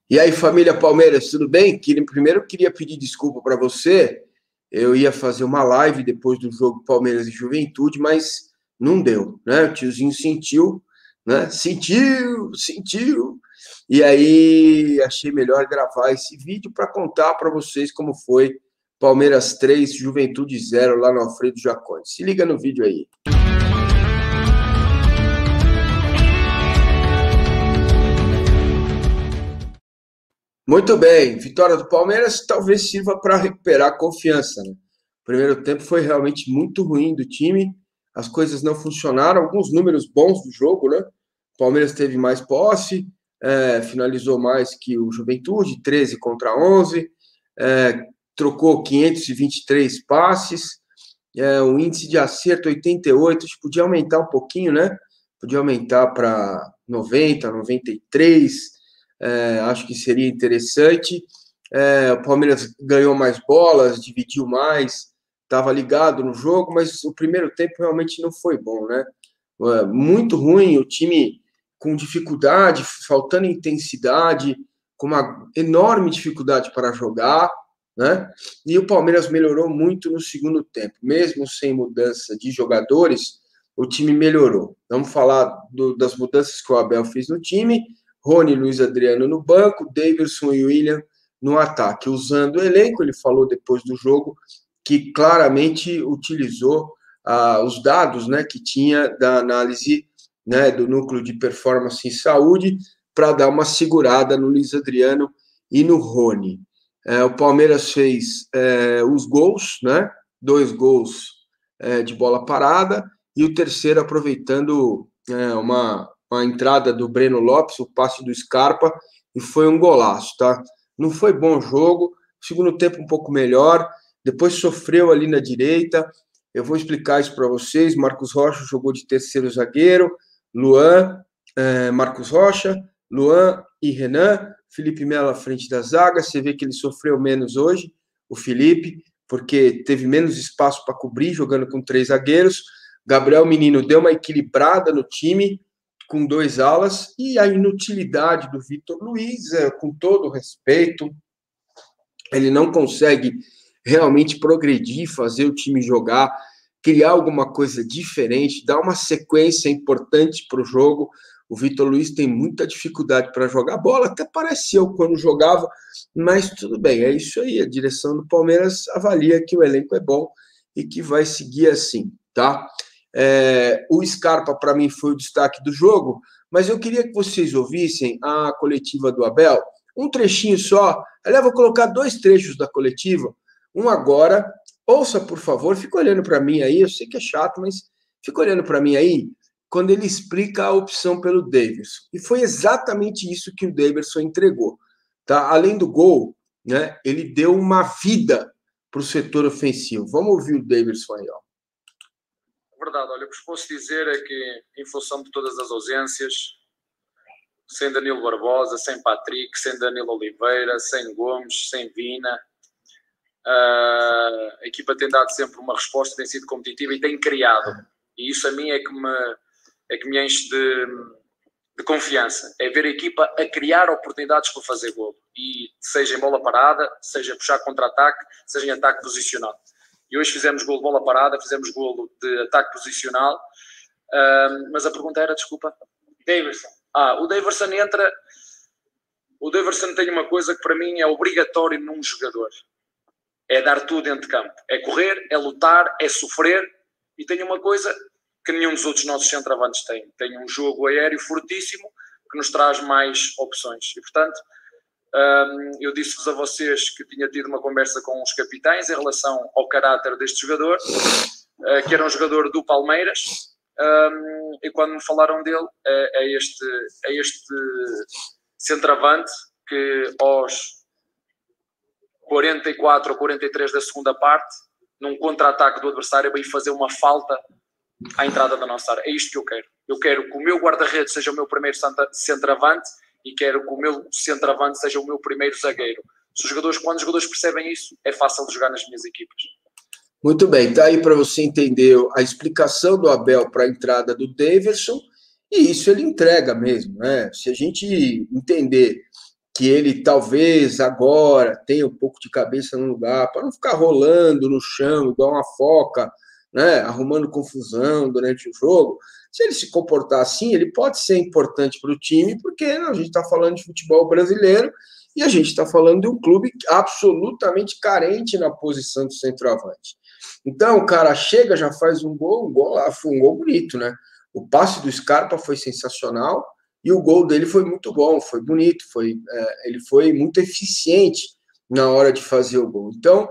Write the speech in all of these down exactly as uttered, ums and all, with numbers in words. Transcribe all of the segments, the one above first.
E aí, família Palmeiras, tudo bem? Primeiro, eu queria pedir desculpa para você. Eu ia fazer uma live depois do jogo Palmeiras e Juventude, mas não deu, né? O tiozinho sentiu, né? Sentiu, sentiu. E aí, achei melhor gravar esse vídeo para contar para vocês como foi Palmeiras três, Juventude zero lá no Alfredo Jaconi. Se liga no vídeo aí. Muito bem, vitória do Palmeiras talvez sirva para recuperar a confiança, né? O primeiro tempo foi realmente muito ruim do time, as coisas não funcionaram, alguns números bons do jogo, né? O Palmeiras teve mais posse, é, finalizou mais que o Juventude, treze contra onze, é, trocou quinhentos e vinte e três passes, é, o índice de acerto oitenta e oito, podia aumentar um pouquinho, né? Podia aumentar para noventa, noventa e três. É, acho que seria interessante. É, o Palmeiras ganhou mais bolas, dividiu mais, estava ligado no jogo, mas o primeiro tempo realmente não foi bom, né? É, muito ruim, o time com dificuldade, faltando intensidade, com uma enorme dificuldade para jogar, né? E o Palmeiras melhorou muito no segundo tempo, mesmo sem mudança de jogadores, o time melhorou. Vamos falar do, das mudanças que o Abel fez no time. Rony, Luiz Adriano no banco, Daverson e William no ataque. Usando o elenco, ele falou depois do jogo que claramente utilizou ah, os dados, né, que tinha da análise, né, do núcleo de performance em saúde para dar uma segurada no Luiz Adriano e no Rony. É, o Palmeiras fez é, os gols, né, dois gols é, de bola parada e o terceiro aproveitando é, uma... a entrada do Breno Lopes, o passe do Scarpa, e foi um golaço, tá? Não foi bom jogo, segundo tempo um pouco melhor, depois sofreu ali na direita, eu vou explicar isso para vocês. Marcos Rocha jogou de terceiro zagueiro, Luan, eh, Marcos Rocha, Luan e Renan, Felipe Melo à frente da zaga, você vê que ele sofreu menos hoje, o Felipe, porque teve menos espaço para cobrir, jogando com três zagueiros. Gabriel Menino deu uma equilibrada no time, com dois alas, e a inutilidade do Vitor Luiz, é, com todo respeito, ele não consegue realmente progredir, fazer o time jogar, criar alguma coisa diferente, dar uma sequência importante para o jogo. O Vitor Luiz tem muita dificuldade para jogar bola, até pareceu quando jogava, mas tudo bem, é isso aí, a direção do Palmeiras avalia que o elenco é bom e que vai seguir assim, tá? É, o Scarpa, para mim, foi o destaque do jogo, mas eu queria que vocês ouvissem a coletiva do Abel, um trechinho só. Aliás, vou colocar dois trechos da coletiva, um agora, ouça, por favor, fica olhando para mim aí, eu sei que é chato, mas fica olhando para mim aí, quando ele explica a opção pelo Daverson, e foi exatamente isso que o Daverson entregou, tá? Além do gol, né, ele deu uma vida para o setor ofensivo. Vamos ouvir o Daverson aí, ó. Verdade, olha, o que vos posso dizer é que, em função de todas as ausências, sem Danilo Barbosa, sem Patrick, sem Danilo Oliveira, sem Gomes, sem Vina, a equipa tem dado sempre uma resposta, tem sido competitiva e tem criado. E isso a mim é que me, é que me enche de, de confiança. É ver a equipa a criar oportunidades para fazer golo. E seja em bola parada, seja puxar contra-ataque, seja em ataque posicional. E hoje fizemos golo de bola parada, fizemos golo de ataque posicional, um, mas a pergunta era, desculpa? Daverson. Ah, o Daverson entra... O Daverson tem uma coisa que para mim é obrigatório num jogador. É dar tudo dentro de campo. É correr, é lutar, é sofrer, e tem uma coisa que nenhum dos outros nossos centroavantes tem. Tem um jogo aéreo fortíssimo que nos traz mais opções. E, portanto... Um, eu disse-vos a vocês que tinha tido uma conversa com os capitães em relação ao caráter deste jogador, uh, que era um jogador do Palmeiras, um, e quando me falaram dele, é, é, este, é este centroavante que aos quarenta e quatro ou quarenta e três da segunda parte, num contra-ataque do adversário, veio fazer uma falta à entrada da nossa área. É isto que eu quero. Eu quero que o meu guarda-redes seja o meu primeiro centroavante e quero que o meu centroavante seja o meu primeiro zagueiro. Se os jogadores, quando os jogadores percebem isso, é fácil de jogar nas minhas equipas. Muito bem, tá aí para você entender a explicação do Abel para a entrada do Daverson, e isso ele entrega mesmo, né? Se a gente entender que ele talvez agora tenha um pouco de cabeça no lugar, para não ficar rolando no chão, igual uma foca, né, arrumando confusão durante o jogo. Se ele se comportar assim, ele pode ser importante para o time, porque a gente está falando de futebol brasileiro e a gente está falando de um clube absolutamente carente na posição do centroavante. Então, o cara chega, já faz um gol, um gol lá, foi um gol bonito, né? O passe do Scarpa foi sensacional e o gol dele foi muito bom, foi bonito, foi, é, ele foi muito eficiente na hora de fazer o gol. Então,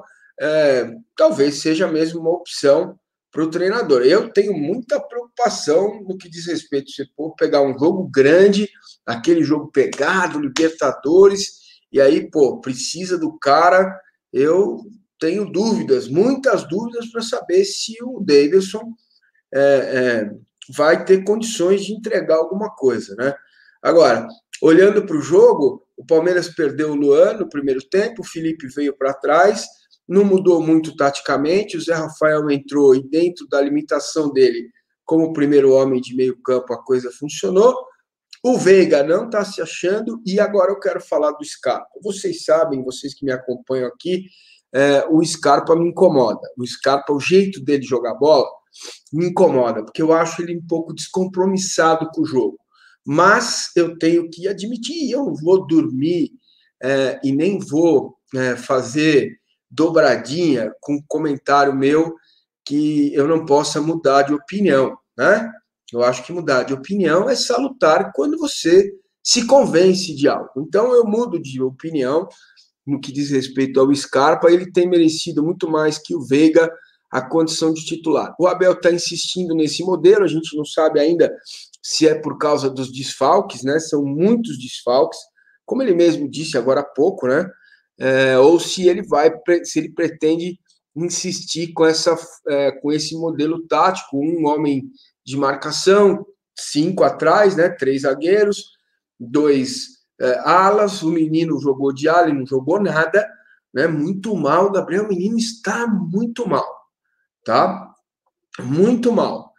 é, talvez seja mesmo uma opção para o treinador. Eu tenho muita preocupação no que diz respeito a você pegar um jogo grande, aquele jogo pegado, Libertadores, e aí, pô, precisa do cara. Eu tenho dúvidas, muitas dúvidas para saber se o Davidson é, é, vai ter condições de entregar alguma coisa, né? Agora, olhando para o jogo, o Palmeiras perdeu o Luan no primeiro tempo, o Felipe veio para trás, não mudou muito taticamente, o Zé Rafael entrou e dentro da limitação dele, como primeiro homem de meio campo, a coisa funcionou. O Veiga não está se achando, e agora eu quero falar do Scarpa. Vocês sabem, vocês que me acompanham aqui, é, o Scarpa me incomoda. O Scarpa, o jeito dele jogar bola, me incomoda, porque eu acho ele um pouco descompromissado com o jogo. Mas eu tenho que admitir, eu não vou dormir é, e nem vou é, fazer dobradinha com um comentário meu que eu não possa mudar de opinião, né? Eu acho que mudar de opinião é salutar quando você se convence de algo. Então eu mudo de opinião no que diz respeito ao Scarpa. Ele tem merecido muito mais que o Veiga a condição de titular. O Abel está insistindo nesse modelo, a gente não sabe ainda se é por causa dos desfalques, né? São muitos desfalques, como ele mesmo disse agora há pouco, né? É, ou se ele vai, se ele pretende insistir com, essa, é, com esse modelo tático, um homem de marcação, cinco atrás, né? Três zagueiros, dois é, alas, o menino jogou de ala, ele não jogou nada, né? Muito mal, o Gabriel Menino está muito mal. Tá? Muito mal.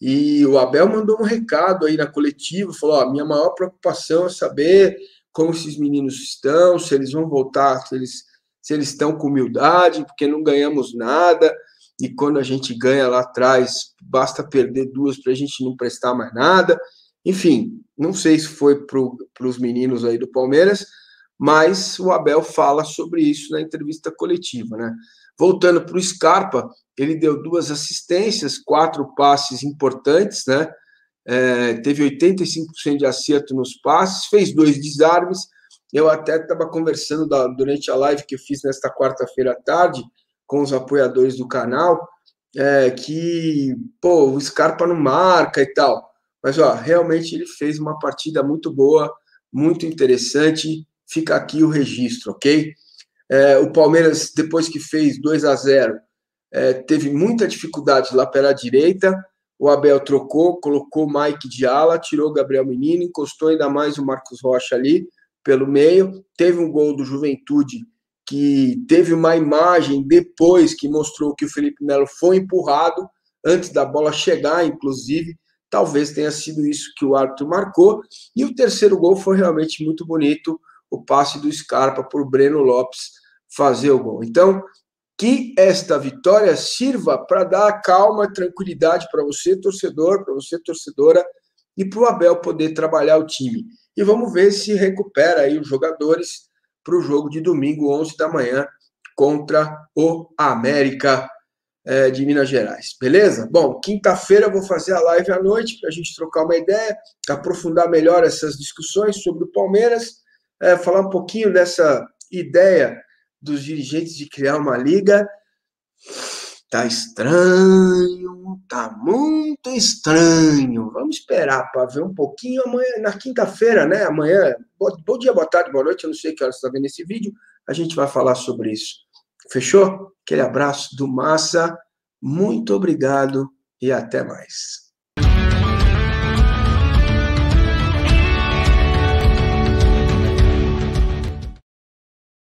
E o Abel mandou um recado aí na coletiva, falou, ó, minha maior preocupação é saber como esses meninos estão, se eles vão voltar, se eles, se eles estão com humildade, porque não ganhamos nada, e quando a gente ganha lá atrás, basta perder duas para a gente não prestar mais nada. Enfim, não sei se foi para os meninos aí do Palmeiras, mas o Abel fala sobre isso na entrevista coletiva, né? Voltando para o Scarpa, ele deu duas assistências, quatro passes importantes, né? É, teve oitenta e cinco por cento de acerto nos passes, fez dois desarmes. Eu até estava conversando da, durante a live que eu fiz nesta quarta-feira à tarde com os apoiadores do canal, é, que, pô, o Scarpa não marca e tal. Mas, ó, realmente ele fez uma partida muito boa, muito interessante. Fica aqui o registro, ok? É, o Palmeiras, depois que fez dois a zero, é, teve muita dificuldade lá pela direita. O Abel trocou, colocou o Mike de ala, tirou o Gabriel Menino, encostou ainda mais o Marcos Rocha ali pelo meio. Teve um gol do Juventude, que teve uma imagem depois que mostrou que o Felipe Melo foi empurrado, antes da bola chegar, inclusive. Talvez tenha sido isso que o árbitro marcou. E o terceiro gol foi realmente muito bonito, o passe do Scarpa por Breno Lopes fazer o gol. Então, que esta vitória sirva para dar calma, tranquilidade para você, torcedor, para você, torcedora, e para o Abel poder trabalhar o time. E vamos ver se recupera aí os jogadores para o jogo de domingo, onze da manhã, contra o América é, de Minas Gerais. Beleza? Bom, quinta-feira eu vou fazer a live à noite para a gente trocar uma ideia, aprofundar melhor essas discussões sobre o Palmeiras, é, falar um pouquinho dessa ideia dos dirigentes de criar uma liga. Tá estranho, tá muito estranho. Vamos esperar para ver um pouquinho amanhã, na quinta-feira, né? Amanhã, bom dia, boa tarde, boa noite, eu não sei que hora você está vendo esse vídeo, a gente vai falar sobre isso. Fechou? Aquele abraço do Massa, muito obrigado e até mais.